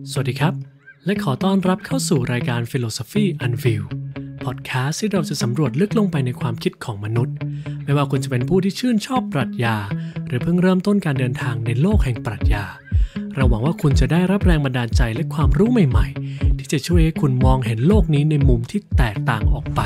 สวัสดีครับและขอต้อนรับเข้าสู่รายการ Philosophy Unveiled พอดแคสต์ที่เราจะสำรวจลึกลงไปในความคิดของมนุษย์ไม่ว่าคุณจะเป็นผู้ที่ชื่นชอบปรัชญาหรือเพิ่งเริ่มต้นการเดินทางในโลกแห่งปรัชญาเราหวังว่าคุณจะได้รับแรงบันดาลใจและความรู้ใหม่ๆที่จะช่วยให้คุณมองเห็นโลกนี้ในมุมที่แตกต่างออกไป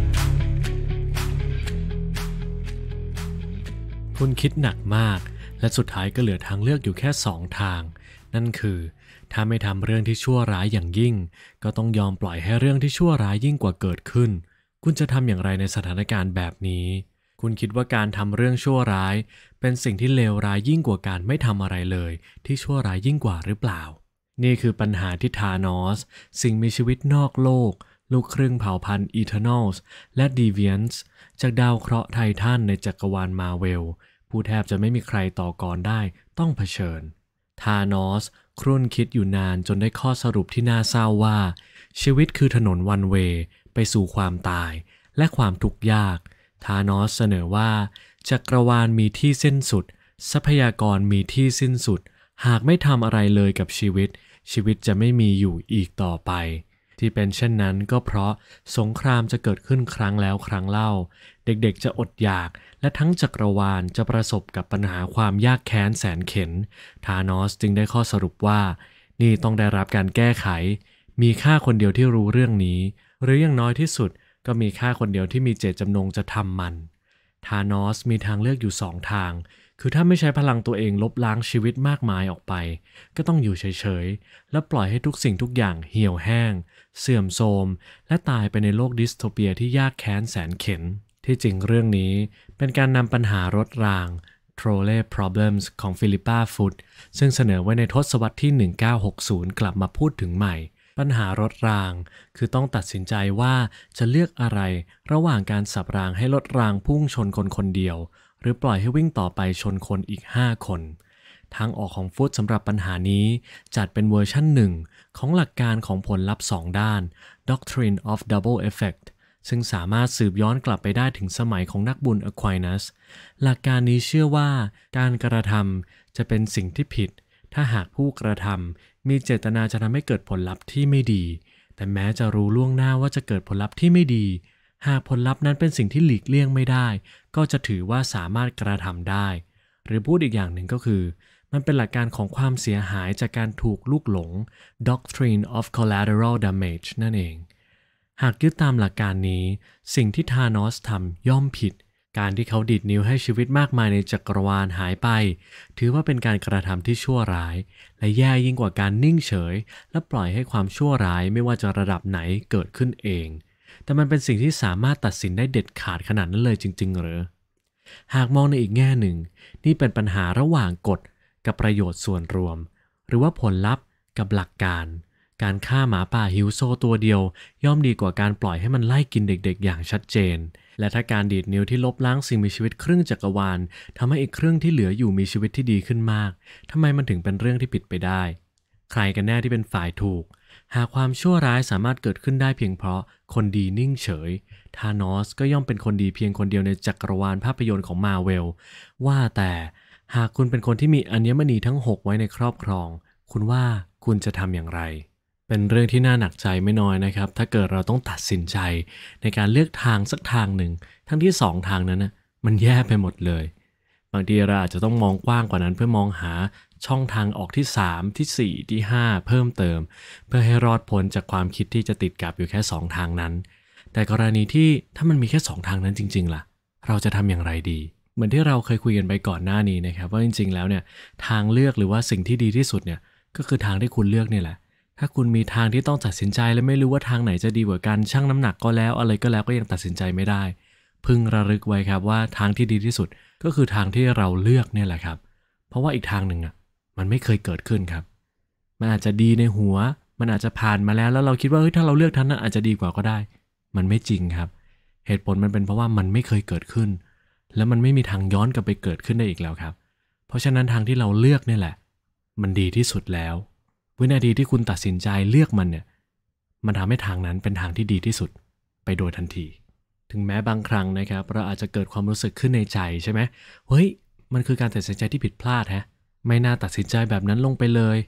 คุณคิดหนักมากและสุดท้ายก็เหลือทางเลือกอยู่แค่2ทางนั่นคือถ้าไม่ทำเรื่องที่ชั่วร้ายอย่างยิ่งก็ต้องยอมปล่อยให้เรื่องที่ชั่วร้ายยิ่งกว่าเกิดขึ้นคุณจะทำอย่างไรในสถานการณ์แบบนี้คุณคิดว่าการทำเรื่องชั่วร้ายเป็นสิ่งที่เลวร้ายยิ่งกว่าการไม่ทำอะไรเลยที่ชั่วร้ายยิ่งกว่าหรือเปล่านี่คือปัญหาที่ธานอสสิ่งมีชีวิตนอกโลกลูกครึ่งเผ่าพันธุ์ Eternals และ Deviants จากดาวเคราะห์ไททันในจักรวาลมาเวลผู้แทบจะไม่มีใครต่อกรได้ต้องเผชิญธานอสครุ่นคิดอยู่นานจนได้ข้อสรุปที่น่าเศร้าว่าชีวิตคือถนนวันเวย์ไปสู่ความตายและความทุกข์ยากธานอสเสนอว่าจักรวาลมีที่สิ้นสุดทรัพยากรมีที่สิ้นสุดหากไม่ทำอะไรเลยกับชีวิตจะไม่มีอยู่อีกต่อไปที่เป็นเช่นนั้นก็เพราะสงครามจะเกิดขึ้นครั้งแล้วครั้งเล่าเด็กๆจะอดอยากและทั้งจักรวาลจะประสบกับปัญหาความยากแค้นแสนเข็ญธานอสจึงได้ข้อสรุปว่านี่ต้องได้รับการแก้ไขมีข้าคนเดียวที่รู้เรื่องนี้หรืออย่างน้อยที่สุดก็มีข้าคนเดียวที่มีเจตจำนงจะทำมันธานอสมีทางเลือกอยู่2ทางคือถ้าไม่ใช้พลังตัวเองลบล้างชีวิตมากมายออกไปก็ต้องอยู่เฉยๆและปล่อยให้ทุกสิ่งทุกอย่างเหี่ยวแห้งเสื่อมโทรมและตายไปในโลกดิสโทเปียที่ยากแค้นแสนเข็ญที่จริงเรื่องนี้เป็นการนำปัญหารถราง Trolley Problems ของฟิลิปปาฟุตซึ่งเสนอไว้ในทศวรรษที่ 1960 กลับมาพูดถึงใหม่ปัญหารถรางคือต้องตัดสินใจว่าจะเลือกอะไรระหว่างการสับรางให้รถรางพุ่งชนคนคนเดียวหรือปล่อยให้วิ่งต่อไปชนคนอีก5คนทางออกของฟุตสำหรับปัญหานี้จัดเป็นเวอร์ชัน1ของหลักการของผลลัพธ์2ด้าน Doctrine of Double Effect ซึ่งสามารถสืบย้อนกลับไปได้ถึงสมัยของนักบุญ Aquinas หลักการนี้เชื่อว่าการกระทำจะเป็นสิ่งที่ผิดถ้าหากผู้กระทำมีเจตนาจะทำให้เกิดผลลัพธ์ที่ไม่ดีแต่แม้จะรู้ล่วงหน้าว่าจะเกิดผลลัพธ์ที่ไม่ดีหากผลลัพธ์นั้นเป็นสิ่งที่หลีกเลี่ยงไม่ได้ก็จะถือว่าสามารถกระทำได้หรือพูดอีกอย่างหนึ่งก็คือมันเป็นหลักการของความเสียหายจากการถูกลูกหลง Doctrine of Collateral Damage นั่นเองหากยึดตามหลักการนี้สิ่งที่ธานอสทำย่อมผิดการที่เขาดีดนิ้วให้ชีวิตมากมายในจักรวาลหายไปถือว่าเป็นการกระทำที่ชั่วร้ายและแย่ยิ่งกว่าการนิ่งเฉยและปล่อยให้ความชั่วร้ายไม่ว่าจะระดับไหนเกิดขึ้นเองแต่มันเป็นสิ่งที่สามารถตัดสินได้เด็ดขาดขนาดนั้นเลยจริงๆหรือหากมองในอีกแง่หนึ่งนี่เป็นปัญหาระหว่างกฎกับประโยชน์ส่วนรวมหรือว่าผลลัพธ์กับหลักการฆ่าหมาป่าหิวโซตัวเดียวย่อมดีกว่าการปล่อยให้มันไล่กินเด็กๆอย่างชัดเจนและถ้าการดีดนิ้วที่ลบล้างสิ่งมีชีวิตครึ่งจักรวาลทำให้อีกครึ่งที่เหลืออยู่มีชีวิตที่ดีขึ้นมากทำไมมันถึงเป็นเรื่องที่ผิดไปได้ใครกันแน่ที่เป็นฝ่ายถูกหากความชั่วร้ายสามารถเกิดขึ้นได้เพียงเพราะคนดีนิ่งเฉยธานอสก็ย่อมเป็นคนดีเพียงคนเดียวในจักรวาลภาพยนตร์ของมาเวลว่าแต่หากคุณเป็นคนที่มีอัญมณีทั้ง6ไว้ในครอบครองคุณว่าคุณจะทำอย่างไรเป็นเรื่องที่น่าหนักใจไม่น้อยนะครับถ้าเกิดเราต้องตัดสินใจในการเลือกทางสักทางหนึ่งทั้งที่2ทางนั้นนะมันแย่ไปหมดเลยบางทีเราอาจจะต้องมองกว้างกว่านั้นเพื่อมองหาช่องทางออกที่3ที่4ที่5เพิ่มเติมเพื่อให้รอดพ้นจากความคิดที่จะติดกับอยู่แค่2ทางนั้นแต่กรณีที่ถ้ามันมีแค่2ทางนั้นจริงๆล่ะเราจะทำอย่างไรดีเหมือนที่เราเคยคุยกันไปก่อนหน้านี้นะครับว่าจริงๆแล้วเนี่ยทางเลือกหรือว่าสิ่งที่ดีที่สุดเนี่ยก็คือทางที่คุณเลือกนี่แหละถ้าคุณมีทางที่ต้องตัดสินใจและไม่รู้ว่าทางไหนจะดีกว่ากันชั่งน้ำหนักก็แล้วอะไรก็แล้วก็ยังตัดสินใจไม่ได้พึงระลึกไว้ครับว่าทางที่ดีที่สุดก็คือทางที่เราเลือกเนี่ยแหละครับเพราะว่าอีกทางหนึ่งมันไม่เคยเกิดขึ้นครับมันอาจจะดีในหัวมันอาจจะผ่านมาแล้วเราคิดว่าถ้าเราเลือกทางนั้นอาจจะดีกว่าก็ได้มันไม่จริงครับเหตุผลมันเป็นเพราะว่ามันไม่เคยเกิดขึ้นแล้วมันไม่มีทางย้อนกลับไปเกิดขึ้นได้อีกแล้วครับเพราะฉะนั้นทางที่เราเลือกนี่แหละมันดีที่สุดแล้ววินาทีที่คุณตัดสินใจเลือกมันเนี่ยมันทำให้ทางนั้นเป็นทางที่ดีที่สุดไปโดยทันทีถึงแม้บางครั้งนะครับเราอาจจะเกิดความรู้สึกขึ้นในใจใช่ไหมเฮ้ยมันคือการตัดสินใจที่ผิดพลาดไม่น่าตัดสินใจแบบนั้นลงไปเลย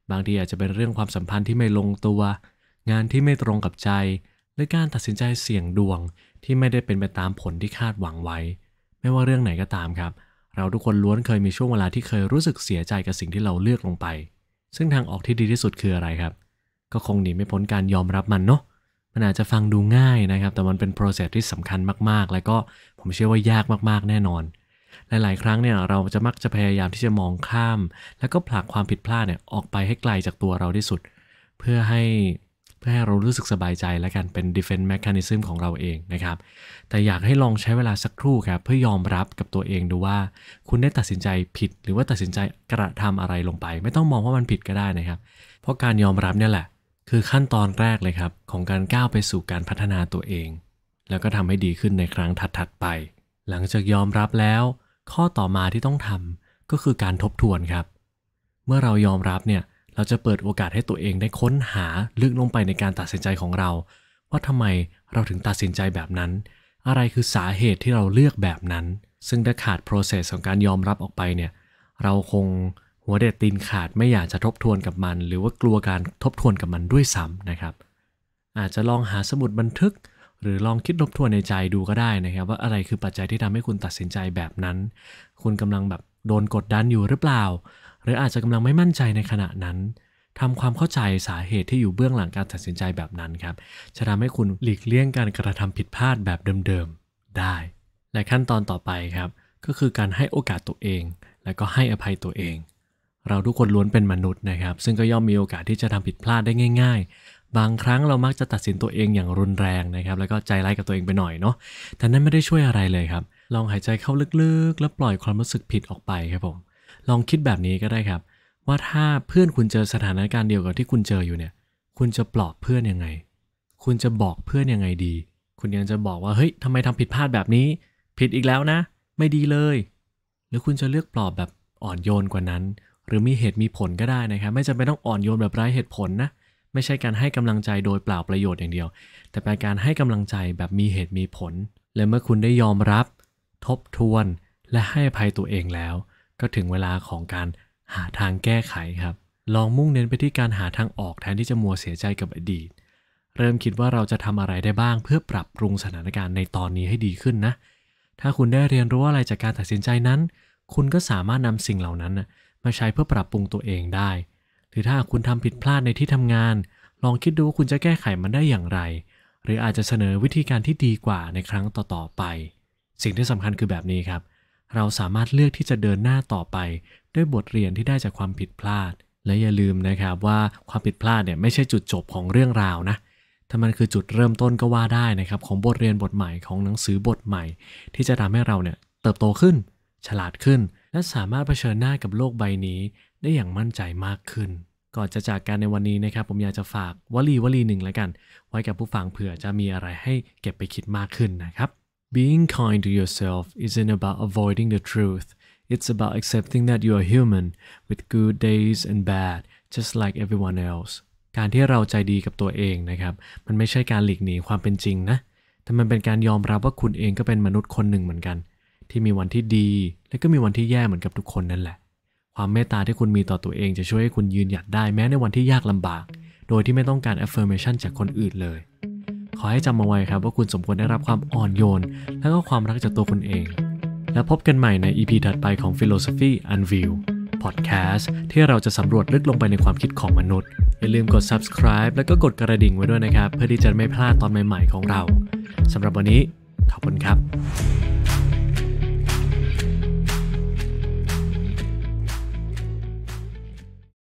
บางทีอาจจะเป็นเรื่องความสัมพันธ์ที่ไม่ลงตัวงานที่ไม่ตรงกับใจหรือการตัดสินใจเสี่ยงดวงที่ไม่ได้เป็นไปตามผลที่คาดหวังไว้ไม่ว่าเรื่องไหนก็ตามครับเราทุกคนล้วนเคยมีช่วงเวลาที่เคยรู้สึกเสียใจกับสิ่งที่เราเลือกลงไปซึ่งทางออกที่ดีที่สุดคืออะไรครับก็คงหนีไม่พ้นการยอมรับมันเนาะมันอาจจะฟังดูง่ายนะครับแต่มันเป็น process ที่สำคัญมากๆและก็ผมเชื่อว่ายากมากๆแน่นอนหลายๆครั้งเนี่ยเราจะมักจะพยายามที่จะมองข้ามแล้วก็ผลักความผิดพลาดเนี่ยออกไปให้ไกลจากตัวเราที่สุดเพื่อให้เรารู้สึกสบายใจและกันเป็น defense mechanism ของเราเองนะครับแต่อยากให้ลองใช้เวลาสักครู่ครับเพื่อยอมรับกับตัวเองดูว่าคุณได้ตัดสินใจผิดหรือว่าตัดสินใจกระทำอะไรลงไปไม่ต้องมองว่ามันผิดก็ได้นะครับเพราะการยอมรับเนี่ยแหละคือขั้นตอนแรกเลยครับของการก้าวไปสู่การพัฒนาตัวเองแล้วก็ทำให้ดีขึ้นในครั้งถัดๆไปหลังจากยอมรับแล้วข้อต่อมาที่ต้องทำก็คือการทบทวนครับเมื่อเรายอมรับเนี่ยเราจะเปิดโอกาสให้ตัวเองได้ค้นหาลึกลงไปในการตัดสินใจของเราว่าทำไมเราถึงตัดสินใจแบบนั้นอะไรคือสาเหตุที่เราเลือกแบบนั้นซึ่งถ้าขาด process ของการยอมรับออกไปเนี่ยเราคงหัวเด็ดตีนขาดไม่อยากจะทบทวนกับมันหรือว่ากลัวการทบทวนกับมันด้วยซ้ำนะครับอาจจะลองหาสมุดบันทึกหรือลองคิดทบทวนในใจดูก็ได้นะครับว่าอะไรคือปัจจัยที่ทำให้คุณตัดสินใจแบบนั้นคุณกำลังแบบโดนกดดันอยู่หรือเปล่าหรืออาจจะกำลังไม่มั่นใจในขณะนั้นทำความเข้าใจสาเหตุที่อยู่เบื้องหลังการตัดสินใจแบบนั้นครับจะทำให้คุณหลีกเลี่ยงการกระทำผิดพลาดแบบเดิมๆได้และขั้นตอนต่อไปครับก็คือการให้โอกาสตัวเองและก็ให้อภัยตัวเองเราทุกคนล้วนเป็นมนุษย์นะครับซึ่งก็ย่อมมีโอกาสที่จะทำผิดพลาดได้ง่ายๆบางครั้งเรามักจะตัดสินตัวเองอย่างรุนแรงนะครับแล้วก็ใจร้ายกับตัวเองไปหน่อยเนาะแต่นั่นไม่ได้ช่วยอะไรเลยครับลองหายใจเข้าลึกๆแล้วปล่อยความรู้สึกผิดออกไปครับผมลองคิดแบบนี้ก็ได้ครับว่าถ้าเพื่อนคุณเจอสถานการณ์เดียวกับที่คุณเจออยู่เนี่ยคุณจะปลอบเพื่อนยังไงคุณจะบอกเพื่อนยังไงดีคุณยังจะบอกว่าเฮ้ยทำไมทำผิดพลาดแบบนี้ผิดอีกแล้วนะไม่ดีเลยหรือคุณจะเลือกปลอบแบบอ่อนโยนกว่านั้นหรือมีเหตุมีผลก็ได้นะครับไม่จำเป็นต้องอ่อนโยนแบบไร้เหตุผลนะไม่ใช่การให้กำลังใจโดยเปล่าประโยชน์อย่างเดียวแต่เป็นการให้กำลังใจแบบมีเหตุมีผลและเมื่อคุณได้ยอมรับทบทวนและให้อภัยตัวเองแล้วก็ถึงเวลาของการหาทางแก้ไขครับลองมุ่งเน้นไปที่การหาทางออกแทนที่จะมัวเสียใจกับอดีตเริ่มคิดว่าเราจะทำอะไรได้บ้างเพื่อปรับปรุงสถานการณ์ในตอนนี้ให้ดีขึ้นนะถ้าคุณได้เรียนรู้อะไรจากการตัดสินใจนั้นคุณก็สามารถนำสิ่งเหล่านั้นมาใช้เพื่อปรับปรุงตัวเองได้หรือถ้าคุณทำผิดพลาดในที่ทำงานลองคิดดูว่าคุณจะแก้ไขมันได้อย่างไรหรืออาจจะเสนอวิธีการที่ดีกว่าในครั้งต่อๆไปสิ่งที่สำคัญคือแบบนี้ครับเราสามารถเลือกที่จะเดินหน้าต่อไปด้วยบทเรียนที่ได้จากความผิดพลาดและอย่าลืมนะครับว่าความผิดพลาดเนี่ยไม่ใช่จุดจบของเรื่องราวนะแต่มันคือจุดเริ่มต้นก็ว่าได้นะครับของบทเรียนบทใหม่ของหนังสือบทใหม่ที่จะทำให้เราเนี่ยเติบโตขึ้นฉลาดขึ้นและสามารถเผชิญหน้ากับโลกใบนี้ได้อย่างมั่นใจมากขึ้นก่อนจะจากกันในวันนี้นะครับผมอยากจะฝากวลีหนึ่งแล้วกันไว้กับผู้ฟังเผื่อจะมีอะไรให้เก็บไปคิดมากขึ้นนะครับ Being kind to yourself isn't about avoiding the truth. It's about accepting that you are human with good days and bad, just like everyone else. การที่เราใจดีกับตัวเองนะครับมันไม่ใช่การหลีกหนีความเป็นจริงนะแต่มันเป็นการยอมรับว่าคุณเองก็เป็นมนุษย์คนหนึ่งเหมือนกันที่มีวันที่ดีและก็มีวันที่แย่เหมือนกับทุกคนนั่นแหละความเมตตาที่คุณมีต่อตัวเองจะช่วยให้คุณยืนหยัดได้แม้ในวันที่ยากลำบากโดยที่ไม่ต้องการ affirmation จากคนอื่นเลยขอให้จำเอาไว้ครับว่าคุณสมควรได้รับความอ่อนโยนและก็ความรักจากตัวคุณเองแล้วพบกันใหม่ใน EP ถัดไปของ Philosophy Unveiled Podcast ที่เราจะสำรวจลึกลงไปในความคิดของมนุษย์อย่าลืมกด subscribe แล้วก็กดกระดิ่งไว้ด้วยนะครับเพื่อที่จะไม่พลาดตอนใหม่ๆของเราสำหรับวันนี้ขอบคุณครับ